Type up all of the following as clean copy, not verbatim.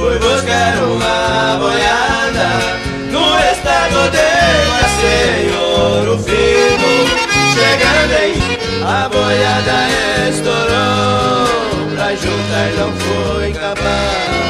fui buscar uma boiada no estado de Guaceiro, Ouro Fino. Chegando aí, a boiada estourou, pra juntar não foi capaz.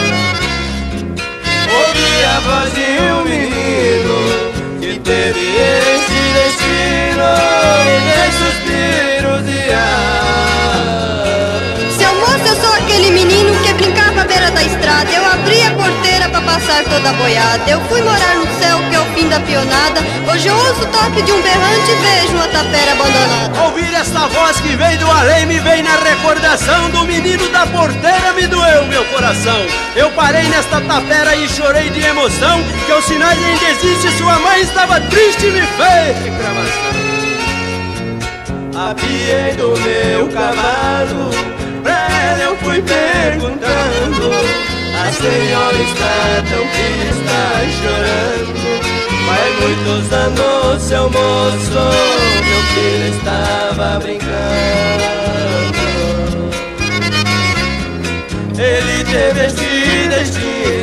Ouvi a voz de um menino que teve esse destino e nem suspiros de ar. Seu moço, eu sou aquele menino que brincava à beira da estrada. Eu abri a porteira pra passar toda a boiada. Eu fui morar no céu, que é o fim da pionada. Hoje eu ouço o toque de um berrante e vejo uma tapera abandonada. Ouvir essa voz que vem do além me vem na recordação do menino da porteira, me doeu meu coração. Eu parei nesta tapera e chorei de emoção, que os sinais ainda existem, sua mãe estava triste e me fez reclamação. Apiei do meu cavalo, pra ela eu fui perguntando: a senhora está tão triste, está chorando. Faz muitos anos, seu moço, meu filho estava brincando. Ele teve esse destino